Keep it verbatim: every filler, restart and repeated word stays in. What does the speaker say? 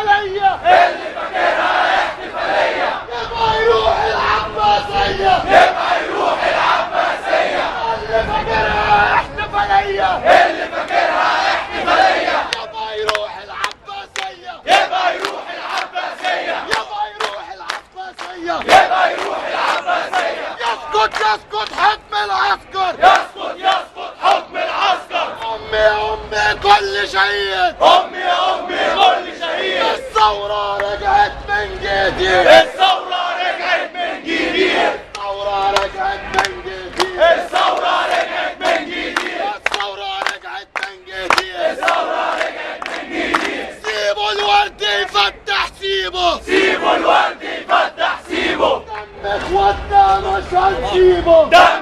احتفالية اللي فاكرها احتفالية يبقى يروح العباسية يبقى يروح العباسية اللي فاكرها احتفالية اللي فاكرها احتفالية يبقى يروح العباسية يبقى يروح العباسية يبقى يروح العباسية يبقى يروح العباسية يسقط يسقط حكم العسكر يسقط يسقط حكم العسكر أمي يا أمي كل شهيد أمي يا أمي كل شهيد الثورة رجعت من جديد الثورة رجعت من جديد الثورة رجعت من جديد الثورة رجعت من جديد الثورة رجعت من جديد الثورة رجعت من جديد سيبوا الورد يفتح سيبه سيبوا الورد يفتح سيبه دم اخواتنا مش هنسيبه